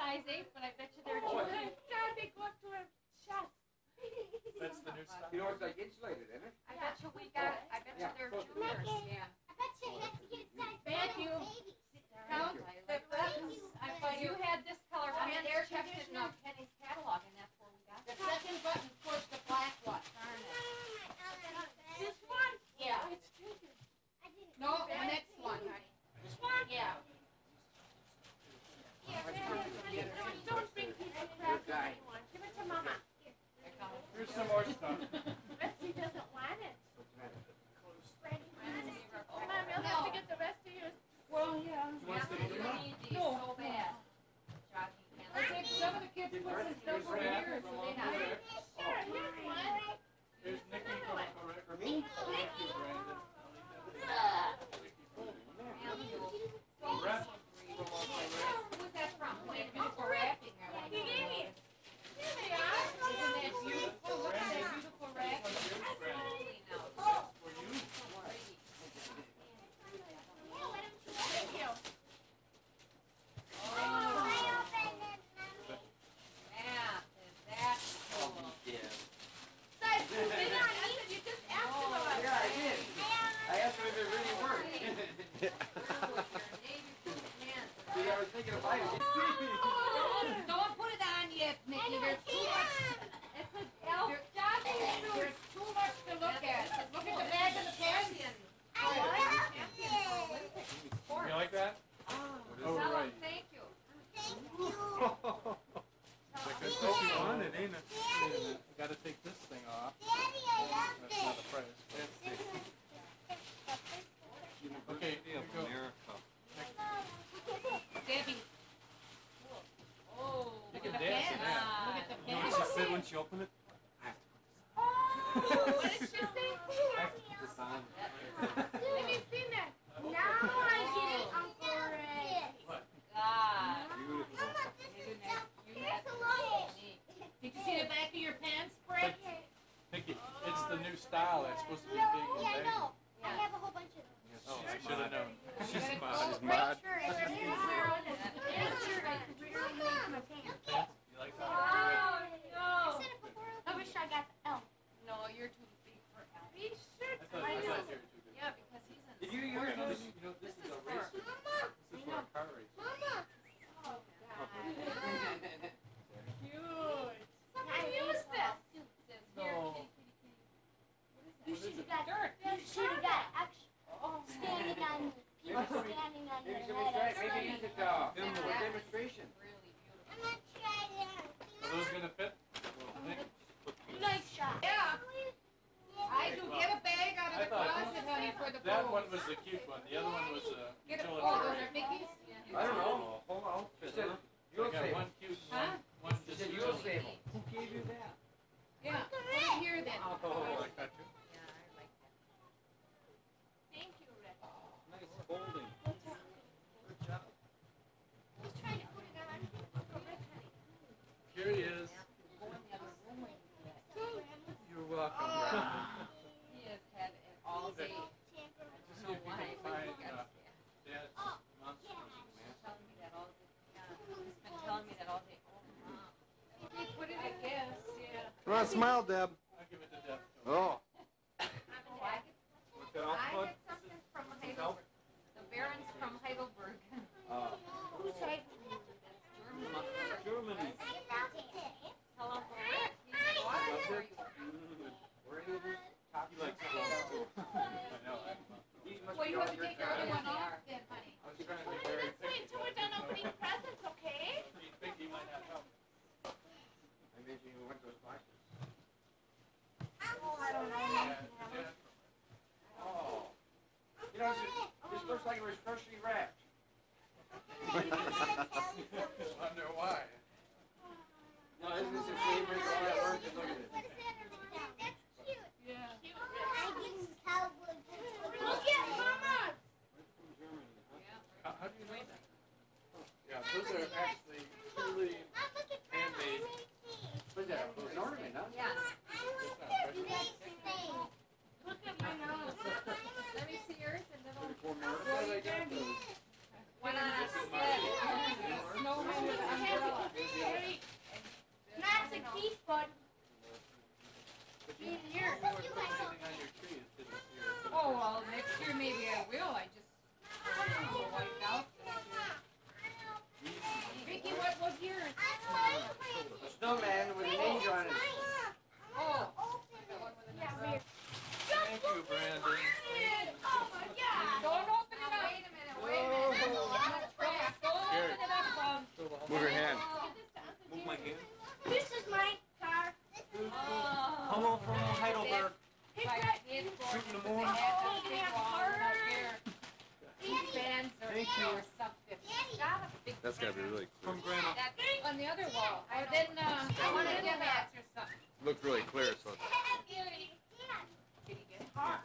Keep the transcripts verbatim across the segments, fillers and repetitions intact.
size eight, but I bet you they're Oh, two. God, they go up to her chest. That's the new style. You know, it's like insulated, isn't it? I bet you we got. I bet you Yeah. they're juniors. Yeah. I bet you have to get size Thank you. babies. Count you. the buttons. I thought you had this color on there checked in uh, Penny's catalog, and that's where we got The it. second button towards the black one. Darn it. This one? Yeah. Oh, it's taken. I didn't No, the next one. This one? Yeah. Here, Don't, don't bring piece of crap to anyone. Give it to Mama. Here's some more stuff. Betsy doesn't want it. What's the matter? Mom, you'll have to get the rest of yours. Well, yeah. You want Yeah, to we see need these so bad. Jogging I pants. think some of the kids put some stuff over here, so they have it. Sure, here's one. Here's Nikki from Correct. For me? Thank you, Brandon. Rep from Correct. Who was that from? Wait a minute, we're wrapping. I want to He gave me know. it. Here they are. Isn't that beautiful? Look at that beautiful wrap. Here's Brandon. Holy now. For you. Thank you. Math, is that cool? Size two, did not eat. You just asked him about it. Yeah, I did. I asked him if it really worked. See, I was thinking of buying it. Don't put it on yet, Mickey. There's too much. It's an elf jogging suit. There's too much to look at. Look at the bag and the pants. You like that? Oh, Oh, tell right. him thank you. That's what you wanted, ain't it? You gotta take this thing off. That's not the price. Okay, here we go. Debbie. Oh, You look can at the dance in pen. that. Look at the You know pants. what she said when she opened it? What did she say? I have to put this on. Let me see that. Now I get it, Uncle Ray. What? God. Beautiful. Did you see the back of your pants, Brick? Nikki, it's the new style that's supposed to be big and Yeah, I big. know. I have a whole bunch of them. Oh, I should have known. She's smart. She's Smart. You like that? Oh, I no. said it before. I wish I got the L. No, you're too big for Elf. He should. I thought, I thought you were too good. Yeah, because he's in. Did you use Okay, those? this, you know, this, This is is a for- race. Mama, This is for a car race. Mama. Oh, God. Mama. Cute. Somebody use this. It says here, No. kitty, kitty, kitty. What You is should that? have got. You should have got extra standing on people standing on Maybe the somebody tried, letters. maybe use it, uh, film for That is demonstration. Really beautiful. I'm gonna try that. Are those gonna fit? Nick? Nice shot. Yeah. I do. Get a bag out of I the thought- closet, honey, for the That one boys. was the cute one. The other one was a Get a, utility. oh, those are Mickey's? I don't know. Hold on. You said I you'll got save one them. cute Huh? one. One You just said you'll utility. save them. Who gave you that? Yeah. Put it here then. Oh, I got you. Yeah, I like that. Thank you, Rick. Nice folding. Good job. He's trying to put it on. Here he is. Go in the other room and do that. You're welcome. Oh. He has had it all day. I Just don't see know if you why. can but find he got uh, it. Dad's monster. He's telling me that all day. Yeah, he's been telling me that all day. Oh, Mom. They put it, I guess, yeah. Come on, smile, Deb. I'll give it to Deb. Oh. Oh, I get, What's that off I fun? get something from Heidelberg. The Barons from Heidelberg. Uh, Who's right? That's German. Germany. Tell Uncle Rick. He's awesome for you. where do you top He likes it too. I know. I'm- These must Well, be you all have to your take your other kind. one off then, honey. I was trying to be Well, very let's wait picky. till we're done opening presents, okay? You think he might have help? I mentioned you want those boxes. Oh, I don't Yeah, yeah. Oh. You know, this, this looks like it was freshly wrapped. Wonder why. No, isn't this a shame with all that work? And look at it. That's cute. Yeah. I get cowboy boots. Look at Mama! Shooting the moon. Thank you. That's gotta be really clear. From Grandma. That's on the other wall. Or then, uh, I want to give that or something. Looked really clear, so. Did he get hard?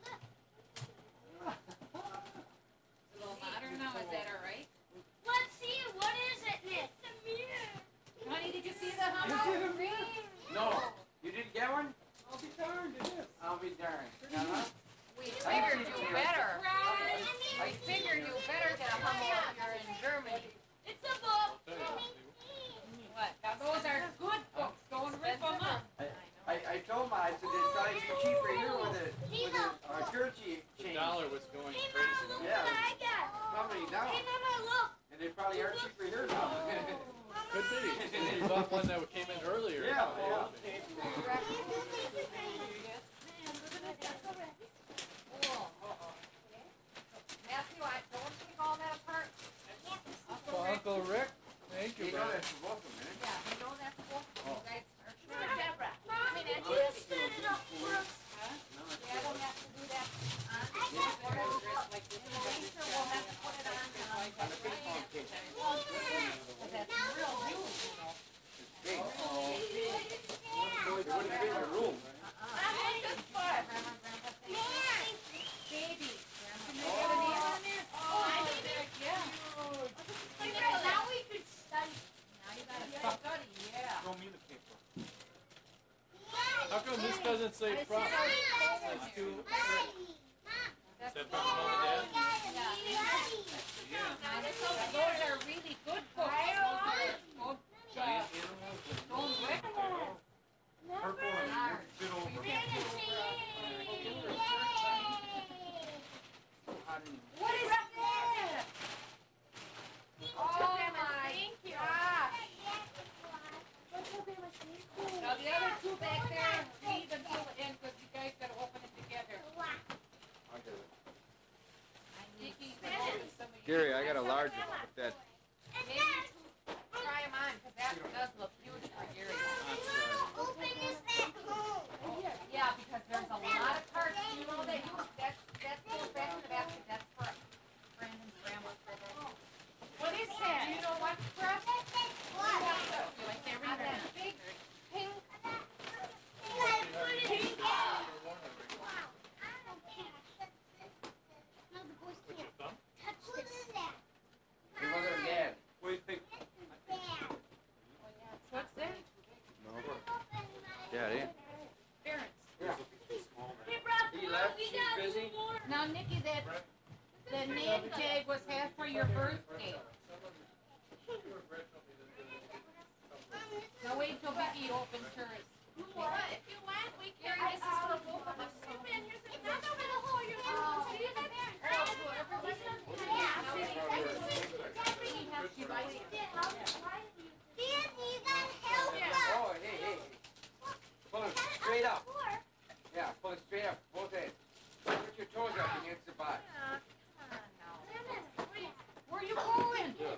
It's a little modern now, is that all right? Let's see, what is it, Nick? It's a mirror. Honey, did you see the humble green? No, you didn't get one? I'll be darned, it is. I'll be darned. Uh-huh. We figured you better. I figured you better get a humble if you're in Germany. It's a book. What? Now those are good books. Don't rip them up. I, I told my, I said it'd probably be cheaper here with the, with the uh, currency The change. dollar was going crazy. Yeah, I got. company down. Hey, Mama, look. And they probably are cheaper here now. Could be. You bought one that came in earlier. Yeah, yeah. Matthew, I don't take all that apart. Well, Uncle Rick, thank you, You know brother. that's for both of them, Yeah, you know that's both. You guys are sure. Deborah. I mean, that's You easy. set it up for us. Huh? Yeah, I don't have to do that. Uh, like this. Lisa will have to put it on. uh, On the big phone case. But that's real huge, you know. Big. It wouldn't fit in the room. Baby. Can they get a name on there? Oh, I need it. Yeah. Now we could study. Now you gotta study, yeah. Throw me the paper. How come this doesn't say I prop? see how That's it's too. That's Is that from mom and dad? Yeah. Now, this over- those are really good books. Those are- Giant animals. Don't wreck them. Purple and bit over. What is that? Oh my gosh. Now the other two back there, leave until the end because you guys gotta open it together. I'll get it. Nikki, you can open some of yours. Gary, I got a large one with that. Maybe two, try them on because that does look huge for Gary. Yeah, because there's a lot of cards. You know that you, that's, that goes back in the basket. That's for Brandon's grandma. What is that? Do you know what, Brett? What? I can't read that. Big pink. Your mother and dad. What do you think? What's that? No. Daddy. Parents. Yeah. He left, she's busy. Now, Nikki, that the name tag was half for your birthday. Now wait till Vicky opens hers. If you want, we can. This is for both of us. Oh, hey, hey. Pull it straight up. Yeah, pull it straight up, both ends. Put your toes up against the butt. Where are you going? Yeah.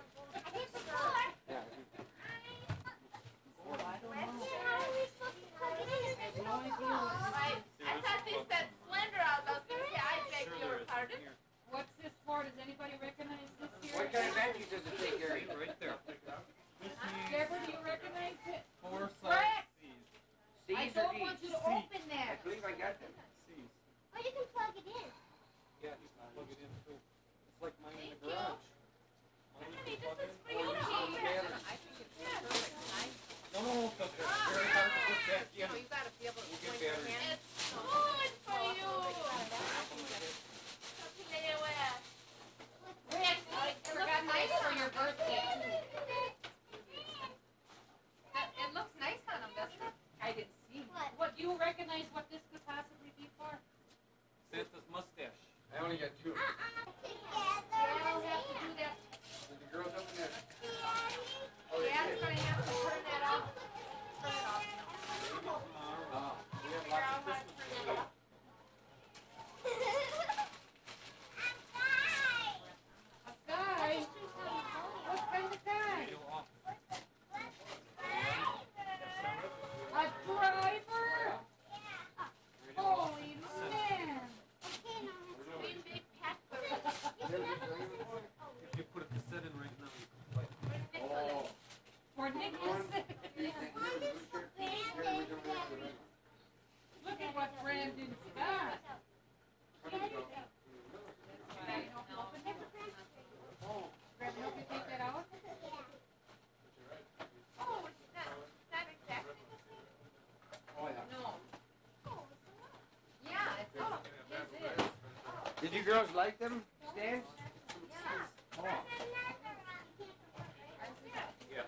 I thought they said slender. I was going to say, I beg your pardon. What's this for? Does anybody recognize this here? What kind of batteries does it take, Gary? Right there. Deborah, do you recognize it? Four Brett! size C's. C's I or don't D's? want you to C. open I that. believe I got them. C's. Oh, you can plug it in. Yeah, just plug it in too. It's like mine in the garage. Mine Honey, you can this plug is in. for you to open. I think it's perfect. Nice. No, no, no, because it's very hard to put back in. So you gotta be able to We'll get swing your batteries. hand. It's good for you. Something that you wear. Rick, I forgot nice for your birthday too. That- It looks nice on him, doesn't it? I didn't see. What? What, do you recognize what this could possibly be for? Santa's mustache. I only got two. Yeah, I'll have to do that. Did the girls open that? Oh, they Dad's did. gonna have to turn that off. Turn it off. Uh, we have Figure lots out of how to Christmas turn it off. A guy? What kind of guy? Feel off. A driver? Oh, where Nick is sitting. Look at what Brandon's got. Brandon, help you take that out? Oh, it's not, it's not exactly the same. Oh, yeah. No. Yeah, it's, oh, his is. Did you girls like them, Stan? Yeah. Oh. Yeah.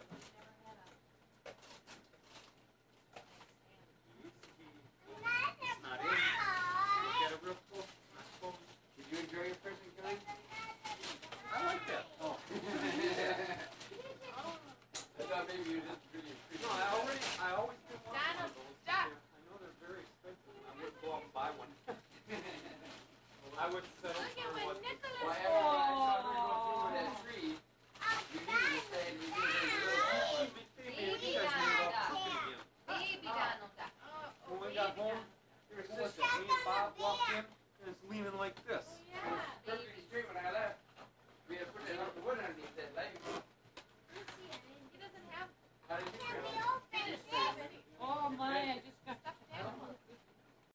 Not in. Get a real close. Not close. Did you enjoy your present, Kelly? I like that. Oh. I thought maybe you just really appreciate No, I already, I always do want one Donald, of those. stop. I know they're very expensive. I'm gonna go out and buy one. I would settle